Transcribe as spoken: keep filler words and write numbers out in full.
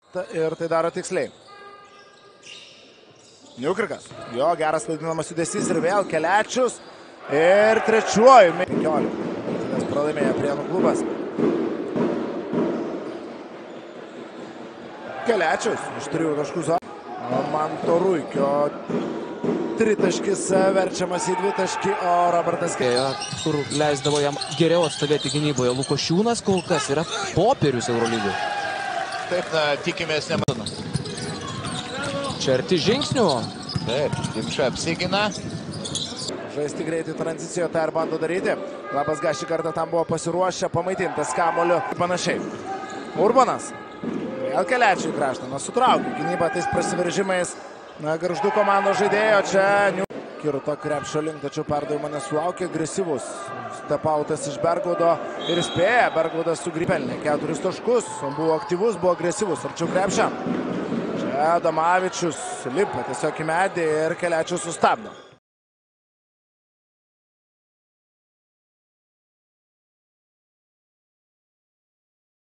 Ir tai daro tiksliai. Niukrikas. Jo, geras vadinamas judesys ir vėl Keliacius. Ir trečiuoju. penkiolika. Nes pralaimėjo Prienų klubas. Keliacius iš trijų taškų zoną. Manto Ruikio tritaškis verčiamas į dvitaškį, o Robertas Keliacius, kur leisdavo jam geriau atstovėti gynyboje. Lukošiūnas kol kas yra popierius Eurolygų. Taip, na, tikimės nematome. Čia arti žingsnių. Taip, Dimša apsigina. Žaisti greitai tranzicijoje, tai ir bando daryti. Labasga šį kartą tam buvo pasiruošę, pamaitintas kamuoliu ir panašiai. Urbanas. Vėl Keliaciui kraštą. Na, sutraukė gynybą tais prasiveržimais. Na, Gargzdų komandos žaidėjo čia. Kirto krepšio link, tačiau perdavimą nesulaukė. Agresyvus stepautas iš Bergaudo ir spėja. Bergaudas sugrįpelnė keturis taškus. Buvo aktyvus, buvo agresyvus. Arčiau krepšio. Čia Adamavičius lipa tiesiog į medį ir Keliacius sustabdo.